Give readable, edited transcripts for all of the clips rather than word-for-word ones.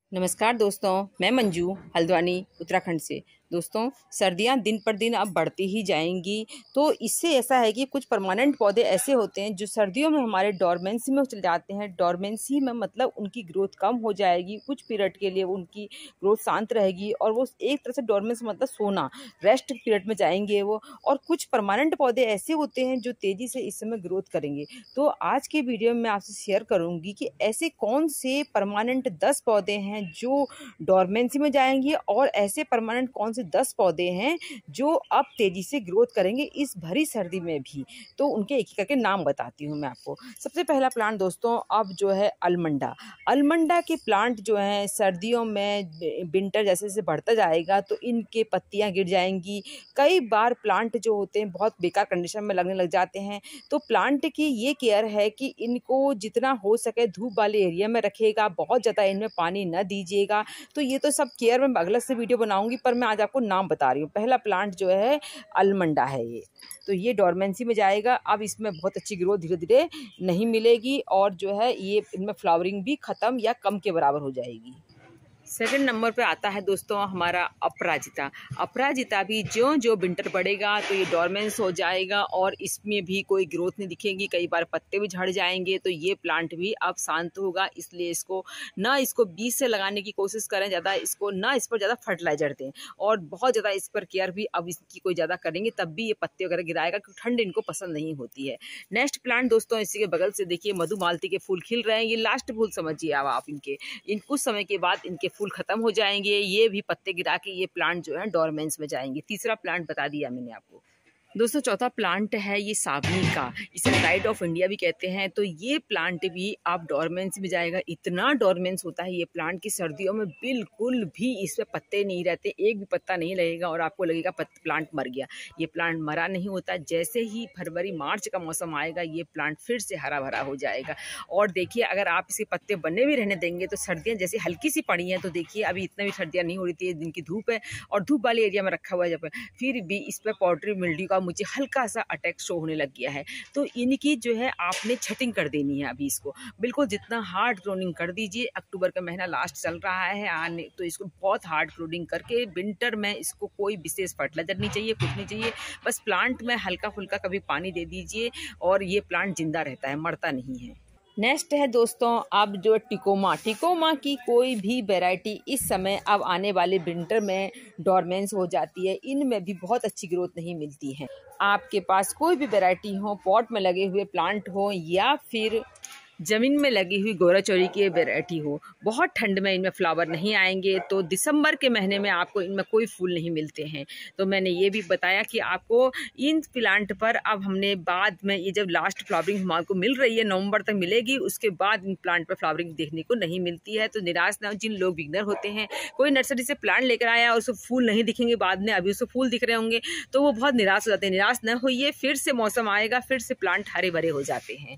नमस्कार दोस्तों, मैं मंजू हल्द्वानी उत्तराखंड से। दोस्तों, सर्दियां दिन पर दिन अब बढ़ती ही जाएंगी, तो इससे ऐसा है कि कुछ परमानेंट पौधे ऐसे होते हैं जो सर्दियों में हमारे डोरमेंसी में चले जाते हैं। डोरमेंसी में मतलब उनकी ग्रोथ कम हो जाएगी, कुछ पीरियड के लिए उनकी ग्रोथ शांत रहेगी और वो एक तरह से डोरमेंसी मतलब सोना, रेस्ट पीरियड में जाएंगे वो। और कुछ परमानेंट पौधे ऐसे होते हैं जो तेज़ी से इस समय ग्रोथ करेंगे। तो आज के वीडियो में मैं आपसे शेयर करूँगी कि ऐसे कौन से परमानेंट 10 पौधे हैं जो डोरमेंसी में जाएंगे और ऐसे परमानेंट कौन से 10 पौधे हैं जो अब तेजी से ग्रोथ करेंगे इस भरी सर्दी में भी। तो उनके एक एक करके नाम बताती हूँ मैं आपको। सबसे पहला प्लांट दोस्तों अब जो है अलमंडा। अलमंडा के प्लांट जो हैं सर्दियों में विंटर जैसे जैसे बढ़ता जाएगा तो इनके पत्तियां गिर जाएंगी। कई बार प्लांट जो होते हैं बहुत बेकार कंडीशन में लगने लग जाते हैं। तो प्लांट की ये केयर है कि इनको जितना हो सके धूप वाले एरिया में रखिएगा, बहुत ज़्यादा इनमें पानी न दीजिएगा। तो ये तो सब केयर में अलग से वीडियो बनाऊंगी, पर मैं आज आपको नाम बता रही हूँ। पहला प्लांट जो है अलमंडा है ये। तो ये डोरमेंसी में जाएगा। अब इसमें बहुत अच्छी ग्रोथ धीरे धीरे नहीं मिलेगी और जो है ये इनमें फ्लावरिंग भी ख़त्म या कम के बराबर हो जाएगी। सेकंड नंबर पे आता है दोस्तों हमारा अपराजिता। अपराजिता भी ज्यों ज्यों विंटर बढ़ेगा तो ये डोरमेंस हो जाएगा और इसमें भी कोई ग्रोथ नहीं दिखेगी। कई बार पत्ते भी झड़ जाएंगे। तो ये प्लांट भी अब शांत होगा, इसलिए इसको बीज से लगाने की कोशिश करें ज़्यादा, इस पर ज़्यादा फर्टिलाइजर दें और बहुत ज़्यादा इस पर केयर भी अब इसकी कोई ज़्यादा करेंगे तब भी ये पत्ते वगैरह गिराएगा, क्योंकि ठंड इनको पसंद नहीं होती है। नेक्स्ट प्लांट दोस्तों इसी के बगल से देखिए मधुमालती के फूल खिल रहे हैं। ये लास्ट फूल समझिए अब आप इन कुछ समय के बाद इनके फूल खत्म हो जाएंगे। ये भी पत्ते गिरा के ये प्लांट जो है डोरमेंस में जाएंगे। तीसरा प्लांट बता दिया मैंने आपको। दोस्तों चौथा प्लांट है ये सावनी का, इसे प्राइड ऑफ इंडिया भी कहते हैं। तो ये प्लांट भी आप डोरमेंस में जाएगा। इतना डोरमेंस होता है ये प्लांट की सर्दियों में बिल्कुल भी इस पे पत्ते नहीं रहते, एक भी पत्ता नहीं लगेगा और आपको लगेगा प्लांट मर गया। ये प्लांट मरा नहीं होता। जैसे ही फरवरी मार्च का मौसम आएगा ये प्लांट फिर से हरा भरा हो जाएगा। और देखिए अगर आप इसके पत्ते बने भी रहने देंगे तो सर्दियाँ जैसे हल्की सी पड़ी हैं, तो देखिए अभी इतना भी सर्दियाँ नहीं हो रही थी, दिन की धूप है और धूप वाले एरिया में रखा हुआ है जब, फिर भी इस पर पाउडरी मिल्ड्यू का मुझे हल्का सा अटैक शो होने लग गया है। तो इनकी जो है आपने छटिंग कर देनी है। अभी इसको बिल्कुल जितना हार्ड क्लोनिंग कर दीजिए। अक्टूबर का महीना लास्ट चल रहा है आने, तो इसको बहुत हार्ड क्लोनिंग करके विंटर में इसको कोई विशेष फर्टिलाइजर नहीं चाहिए, कुछ नहीं चाहिए। बस प्लांट में हल्का फुल्का कभी पानी दे दीजिए और ये प्लांट जिंदा रहता है, मरता नहीं है। नेक्स्ट है दोस्तों अब जो टिकोमा की कोई भी वैरायटी इस समय अब आने वाले विंटर में डोरमेंस हो जाती है। इनमें भी बहुत अच्छी ग्रोथ नहीं मिलती है। आपके पास कोई भी वैरायटी हो, पॉट में लगे हुए प्लांट हो या फिर जमीन में लगी हुई गोरा चौरी की वैरायटी हो, बहुत ठंड में इनमें फ्लावर नहीं आएंगे। तो दिसंबर के महीने में आपको इनमें कोई फूल नहीं मिलते हैं। तो मैंने ये भी बताया कि आपको इन प्लांट पर अब हमने बाद में ये जब लास्ट फ्लावरिंग हमारे को मिल रही है, नवंबर तक मिलेगी, उसके बाद इन प्लांट पर फ्लावरिंग देखने को नहीं मिलती है। तो निराश न हो जिन लोग बिगनर होते हैं। कोई नर्सरी से प्लांट लेकर आया और उसको फूल नहीं दिखेंगे, बाद में अभी उसको फूल दिख रहे होंगे तो वो बहुत निराश हो जाते हैं। निराश न होइए, फिर से मौसम आएगा, फिर से प्लांट हरे भरे हो जाते हैं।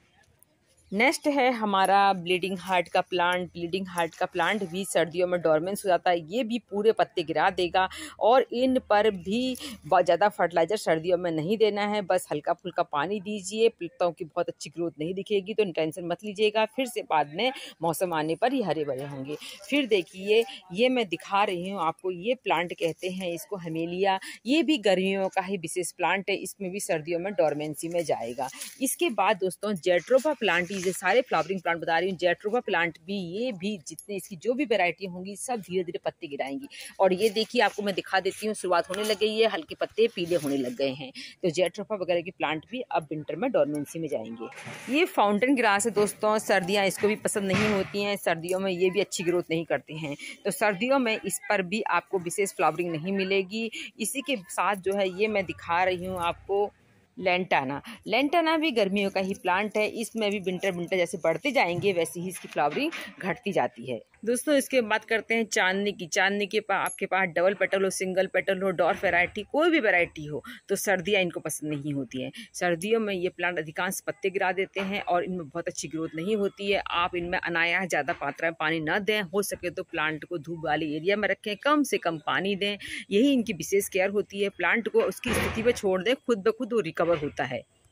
नेक्स्ट है हमारा ब्लीडिंग हार्ट का प्लांट। ब्लीडिंग हार्ट का प्लांट भी सर्दियों में डोरमेंस हो जाता है। ये भी पूरे पत्ते गिरा देगा और इन पर भी बहुत ज़्यादा फर्टिलाइजर सर्दियों में नहीं देना है। बस हल्का फुल्का पानी दीजिए। पत्तों की बहुत अच्छी ग्रोथ नहीं दिखेगी तो टेंशन मत लीजिएगा, फिर से बाद में मौसम आने पर ये हरे भरे होंगे। फिर देखिए ये मैं दिखा रही हूँ आपको, ये प्लांट कहते हैं इसको हमेलिया। ये भी गर्मियों का ही विशेष प्लांट है, इसमें भी सर्दियों में डोरमेंसी में जाएगा। इसके बाद दोस्तों जेट्रोफा प्लांट, ये सारे फ्लावरिंग प्लांट बता रही हूँ, जेट्रोफा प्लांट भी, ये भी जितने इसकी जो भी वैरायटी होंगी सब धीरे धीरे पत्ते गिराएंगी। और ये देखिए आपको मैं दिखा देती हूँ, शुरुआत होने लग गई है, हल्के पत्ते पीले होने लग गए हैं। तो जेट्रोफा वगैरह के प्लांट भी अब विंटर में डोरमेंसी में जाएंगे। ये फाउंटेन ग्रास है दोस्तों, सर्दियाँ इसको भी पसंद नहीं होती हैं। सर्दियों में ये भी अच्छी ग्रोथ नहीं करते हैं, तो सर्दियों में इस पर भी आपको विशेष फ्लावरिंग नहीं मिलेगी। इसी के साथ जो है ये मैं दिखा रही हूँ आपको लेंटाना। लेंटाना भी गर्मियों का ही प्लांट है। इसमें भी विंटर जैसे बढ़ते जाएंगे वैसे ही इसकी फ्लावरिंग घटती जाती है। दोस्तों इसके बात करते हैं चांदनी की। चांदनी के आपके पास डबल पेटल हो, सिंगल पेटल हो, डॉर्फ वैरायटी, कोई भी वैरायटी हो, तो सर्दियाँ इनको पसंद नहीं होती हैं। सर्दियों में ये प्लांट अधिकांश पत्ते गिरा देते हैं और इनमें बहुत अच्छी ग्रोथ नहीं होती है। आप इनमें अनायास ज़्यादा मात्रा में पानी न दें, हो सके तो प्लांट को धूप वाले एरिया में रखें, कम से कम पानी दें, यही इनकी विशेष केयर होती है। प्लांट को उसकी स्थिति पर छोड़ दें, खुद ब खुद वो रिकवर होता है।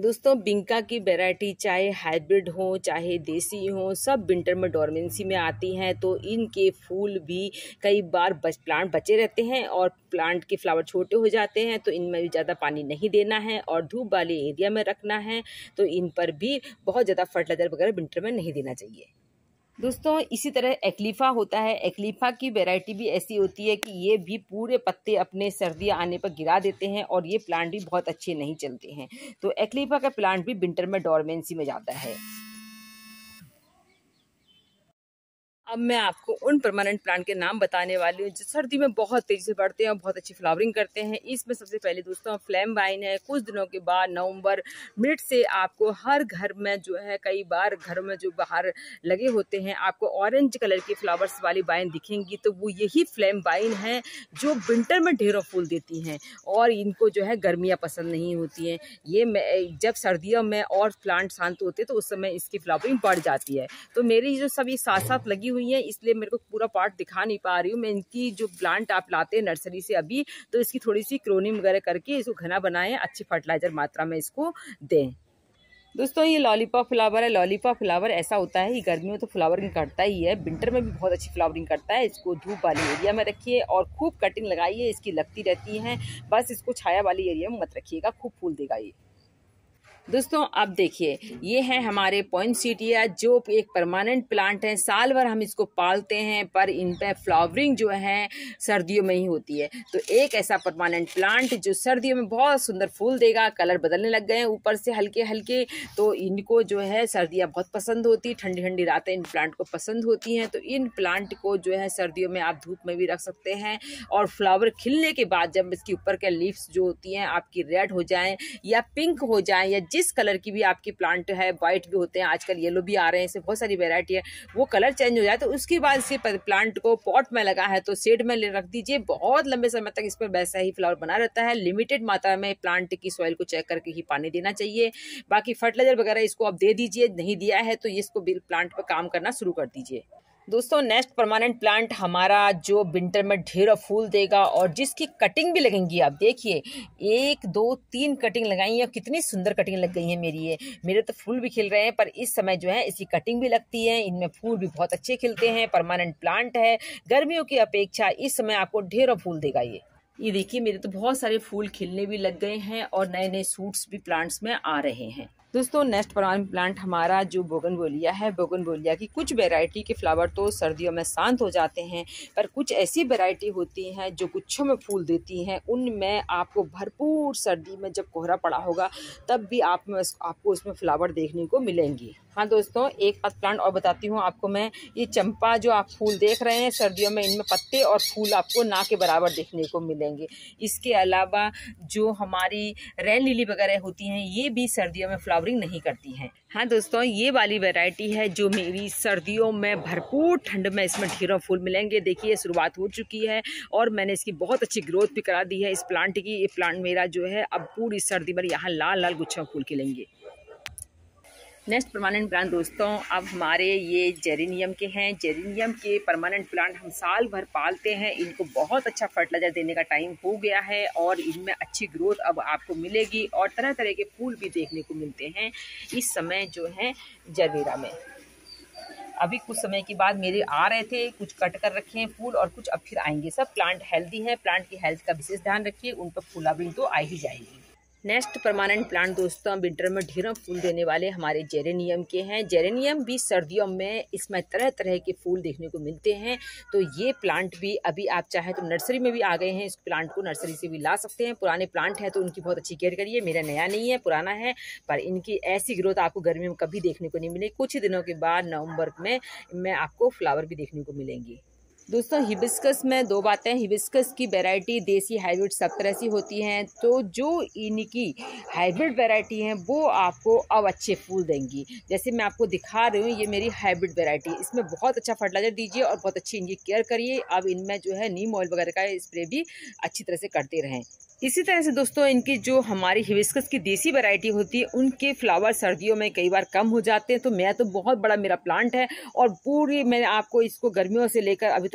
दोस्तों बिंका की वैरायटी चाहे हाइब्रिड हो चाहे देसी हो, सब विंटर में डोरमेंसी में आती हैं। तो इनके फूल भी कई बार प्लांट बचे रहते हैं और प्लांट के फ्लावर छोटे हो जाते हैं, तो इनमें भी ज़्यादा पानी नहीं देना है और धूप वाले एरिया में रखना है। तो इन पर भी बहुत ज़्यादा फर्टिलाइजर वगैरह विंटर में नहीं देना चाहिए। दोस्तों इसी तरह एक्लीफा होता है। एक्लीफा की वैरायटी भी ऐसी होती है कि ये भी पूरे पत्ते अपने सर्दियाँ आने पर गिरा देते हैं और ये प्लांट भी बहुत अच्छे नहीं चलते हैं। तो एक्लीफा का प्लांट भी विंटर में डोरमेंसी में जाता है। अब मैं आपको उन परमानेंट प्लांट के नाम बताने वाली हूँ जो सर्दी में बहुत तेजी से बढ़ते हैं और बहुत अच्छी फ्लावरिंग करते हैं। इसमें सबसे पहले दोस्तों फ्लेम वाइन है। कुछ दिनों के बाद नवंबर मिड से आपको हर घर में जो है, कई बार घर में जो बाहर लगे होते हैं, आपको ऑरेंज कलर की फ्लावर्स वाली वाइन दिखेंगी। तो वो यही फ्लेम वाइन है जो विंटर में ढेरों फूल देती हैं और इनको जो है गर्मियाँ पसंद नहीं होती हैं। ये जब सर्दियों में और प्लांट शांत होते हैं तो उस समय इसकी फ्लावरिंग बढ़ जाती है। तो मेरी जो सभी साथ साथ लगी हुई है, इसलिए मेरे को पूरा पार्ट दिखा नहीं पा रही हूँ मैं। इनकी जो प्लांट आप लाते हैं नर्सरी से अभी, तो इसकी थोड़ी सी क्लोनिंग वगैरह करके इसको घना बनाएं, अच्छी फर्टिलाइजर मात्रा में इसको दें। दोस्तों ये लॉलीपॉप फ्लावर है। लॉलीपॉप फ्लावर ऐसा होता है कि गर्मियों में तो फ्लावरिंग करता ही है, विंटर में भी बहुत अच्छी फ्लावरिंग करता है। इसको धूप वाले एरिया में रखिए और खूब कटिंग लगाइए, इसकी लगती रहती है। बस इसको छाया वाली एरिया में मत रखिएगा, खूब फूल देगा ये। दोस्तों अब देखिए, ये है हमारे पॉइंसेटिया जो एक परमानेंट प्लांट है। साल भर हम इसको पालते हैं पर इन पे फ्लावरिंग जो है सर्दियों में ही होती है। तो एक ऐसा परमानेंट प्लांट जो सर्दियों में बहुत सुंदर फूल देगा। कलर बदलने लग गए हैं ऊपर से हल्के हल्के, तो इनको जो है सर्दियाँ बहुत पसंद होती, ठंडी ठंडी रातें इन प्लांट को पसंद होती हैं। तो इन प्लांट को जो है सर्दियों में आप धूप में भी रख सकते हैं और फ्लावर खिलने के बाद जब इसके ऊपर के लीव्स जो होती हैं आपकी रेड हो जाएं या पिंक हो जाएं या जिस कलर की भी आपकी प्लांट है, वाइट भी होते हैं, आजकल येलो भी आ रहे हैं, इससे बहुत सारी वैरायटी है, वो कलर चेंज हो जाए तो उसके बाद इसे प्लांट को पॉट में लगा है तो शेड में रख दीजिए। बहुत लंबे समय तक इस पर वैसा ही फ्लावर बना रहता है। लिमिटेड मात्रा में प्लांट की सॉइल को चेक करके ही पानी देना चाहिए। बाकी फर्टिलाइजर वगैरह इसको आप दे दीजिए, नहीं दिया है तो इसको प्लांट पर काम करना शुरू कर दीजिए। दोस्तों नेक्स्ट परमानेंट प्लांट हमारा जो विंटर में ढेरों फूल देगा और जिसकी कटिंग भी लगेंगी। आप देखिए 1 2 3 कटिंग लगाई है, कितनी सुंदर कटिंग लग गई है मेरे तो फूल भी खिल रहे हैं, पर इस समय जो है इसकी कटिंग भी लगती है। इनमें फूल भी बहुत अच्छे खिलते हैं। परमानेंट प्लांट है, गर्मियों की अपेक्षा इस समय आपको ढेरों फूल देगा ये देखिए मेरे तो बहुत सारे फूल खिलने भी लग गए हैं और नए नए सूट्स भी प्लांट्स में आ रहे हैं। दोस्तों नेक्स्ट परमानेंट प्लांट हमारा जो बोगनवेलिया है। बोगनवेलिया की कुछ वैरायटी के फ्लावर तो सर्दियों में शांत हो जाते हैं, पर कुछ ऐसी वैरायटी होती हैं जो गुच्छों में फूल देती हैं। उनमें आपको भरपूर सर्दी में जब कोहरा पड़ा होगा तब भी आपको उसमें फ्लावर देखने को मिलेंगी। हाँ दोस्तों एक प्लांट और बताती हूँ आपको मैं। ये चंपा जो आप फूल देख रहे हैं सर्दियों में, इनमें पत्ते और फूल आपको ना के बराबर देखने को मिलेंगे। इसके अलावा जो हमारी रेन लिली वगैरह होती हैं ये भी सर्दियों में फ्लावरिंग नहीं करती हैं। हाँ दोस्तों ये वाली वैरायटी है जो मेरी सर्दियों में भरपूर ठंड में इसमें ढेरों फूल मिलेंगे। देखिए शुरुआत हो चुकी है और मैंने इसकी बहुत अच्छी ग्रोथ भी करा दी है इस प्लांट की। ये प्लांट मेरा जो है अब पूरी सर्दी भर यहाँ लाल लाल गुच्छों फूल खिलेंगे। नेक्स्ट परमानेंट प्लांट दोस्तों अब हमारे ये जेरेनियम के हैं। जेरेनियम के परमानेंट प्लांट हम साल भर पालते हैं। इनको बहुत अच्छा फर्टिलाइजर देने का टाइम हो गया है और इनमें अच्छी ग्रोथ अब आपको मिलेगी और तरह तरह के फूल भी देखने को मिलते हैं इस समय जो है जरबेरा में। अभी कुछ समय के बाद मेरे आ रहे थे, कुछ कट कर रखे हैं फूल और कुछ अब फिर आएंगे। सब प्लांट हेल्दी है, प्लांट की हेल्थ का विशेष ध्यान रखिए, उन पर फ्लावरिंग तो आ ही जाएगी। नेक्स्ट परमानेंट प्लांट दोस्तों विंटर में ढेरों फूल देने वाले हमारे जेरेनियम के हैं। जेरेनियम भी सर्दियों में इसमें तरह तरह के फूल देखने को मिलते हैं। तो ये प्लांट भी अभी आप चाहे तो नर्सरी में भी आ गए हैं। इस प्लांट को नर्सरी से भी ला सकते हैं। पुराने प्लांट है तो उनकी बहुत अच्छी केयर करिए। मेरा नया नहीं है, पुराना है, पर इनकी ऐसी ग्रोथ आपको गर्मियों में कभी देखने को नहीं मिलेगी। कुछ ही दिनों के बाद नवंबर में आपको फ्लावर भी देखने को मिलेंगी। दोस्तों हिबिस्कस में 2 बातें। हिबिस्कस की वैरायटी देसी हाइब्रिड सब तरह से होती हैं। तो जो इनकी हाइब्रिड वैरायटी हैं वो आपको अब अच्छे फूल देंगी। जैसे मैं आपको दिखा रही हूँ ये मेरी हाइब्रिड वैरायटी। इसमें बहुत अच्छा फर्टिलाइजर दीजिए और बहुत अच्छी इनकी केयर करिए। अब इनमें जो है नीम ऑयल वगैरह का स्प्रे भी अच्छी तरह से करते रहें। इसी तरह से दोस्तों इनकी जो हमारी हिबिस्कस की देसी वैरायटी होती है उनके फ्लावर सर्दियों में कई बार कम हो जाते हैं। तो मैं तो बहुत बड़ा मेरा प्लांट है और पूरी मैंने आपको इसको गर्मियों से लेकर अभी तक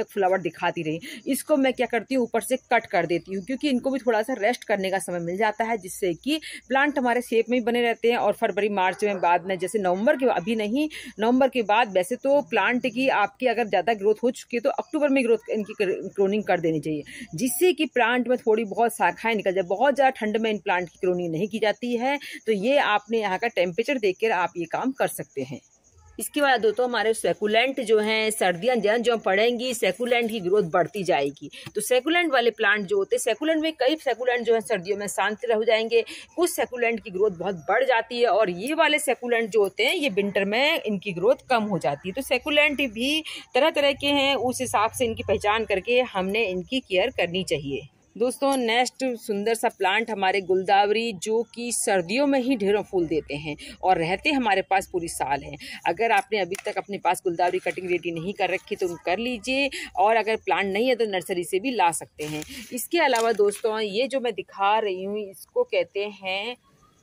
तक फ्लावर दिखाती रही। इसको मैं क्या करती हूँ, ऊपर से कट कर देती हूँ, क्योंकि इनको भी थोड़ा सा रेस्ट करने का समय मिल जाता है, जिससे कि प्लांट हमारे शेप में ही बने रहते हैं। और फरवरी मार्च में बाद में, जैसे नवंबर के अभी नहीं, नवंबर के बाद वैसे तो प्लांट की आपकी अगर ज़्यादा ग्रोथ हो चुकी है तो अक्टूबर में ग्रोथ इनकी क्लोनिंग कर देनी चाहिए, जिससे कि प्लांट में थोड़ी बहुत शाखाएं निकल जाए। बहुत ज़्यादा ठंड में इन प्लांट की क्लोनिंग नहीं की जाती है, तो ये आपने यहाँ का टेम्परेचर देखकर आप ये काम कर सकते हैं। इसके बाद दोस्तों हमारे सैकुलेंट जो हैं, सर्दियाँ जो पड़ेंगी सैकुलेंट की ग्रोथ बढ़ती जाएगी। तो सैकुलेंट वाले प्लांट जो होते हैं, सैकुलेंट में कई सैकुलेंट जो है सर्दियों में शांत हो जाएंगे, कुछ सैकुलेंट की ग्रोथ बहुत बढ़ जाती है, और ये वाले सैकुलेंट जो होते हैं ये विंटर में इनकी ग्रोथ कम हो जाती है। तो सैकुलेंट भी तरह तरह के हैं, उस हिसाब से इनकी पहचान करके हमने इनकी केयर करनी चाहिए। दोस्तों नेक्स्ट सुंदर सा प्लांट हमारे गुलदावरी, जो कि सर्दियों में ही ढेरों फूल देते हैं और रहते हमारे पास पूरी साल हैं। अगर आपने अभी तक अपने पास गुलदावरी कटिंग रेडी नहीं कर रखी तो कर लीजिए, और अगर प्लांट नहीं है तो नर्सरी से भी ला सकते हैं। इसके अलावा दोस्तों ये जो मैं दिखा रही हूँ इसको कहते हैं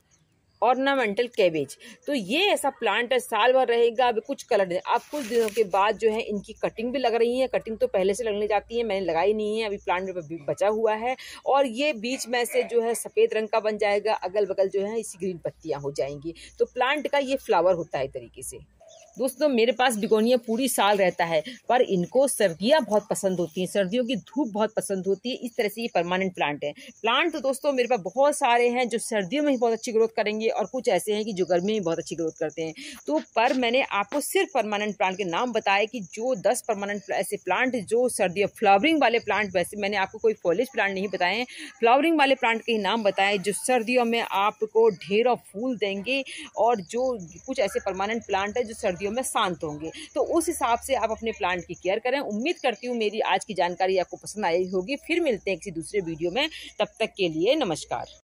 ऑर्नामेंटल कैबेज। तो ये ऐसा प्लांट है, साल भर रहेगा। अभी कुछ कलर है, अब कुछ दिनों के बाद जो है इनकी कटिंग भी लग रही है। कटिंग तो पहले से लगने जाती है, मैंने लगाई नहीं है, अभी प्लांट में बचा हुआ है। और ये बीच में से जो है सफ़ेद रंग का बन जाएगा, अगल बगल जो है इसी ग्रीन पत्तियां हो जाएंगी। तो प्लांट का ये फ्लावर होता है तरीके से। दोस्तों मेरे पास बिगोनिया पूरी साल रहता है, पर इनको सर्दियाँ बहुत पसंद होती हैं, सर्दियों की धूप बहुत पसंद होती है। इस तरह से ये परमानेंट प्लांट है। प्लांट तो दोस्तों मेरे पास बहुत सारे हैं जो सर्दियों में ही बहुत अच्छी ग्रोथ करेंगे, और कुछ ऐसे हैं कि जो गर्मी में बहुत अच्छी ग्रोथ करते हैं। तो पर मैंने आपको सिर्फ परमानेंट प्लांट के नाम बताए कि जो 10 परमानेंट ऐसे प्लांट जो सर्दियों फ्लावरिंग वाले प्लांट, वैसे मैंने आपको कोई फॉलिश प्लांट नहीं बताए हैं, फ्लावरिंग वाले प्लांट के ही नाम बताए जो सर्दियों में आपको ढेरों फूल देंगे, और जो कुछ ऐसे परमानेंट प्लांट है जो सर्दियों में शांत होंगे। तो उस हिसाब से आप अपने प्लांट की केयर करें। उम्मीद करती हूँ मेरी आज की जानकारी आपको पसंद आई होगी। फिर मिलते हैं किसी दूसरे वीडियो में, तब तक के लिए नमस्कार।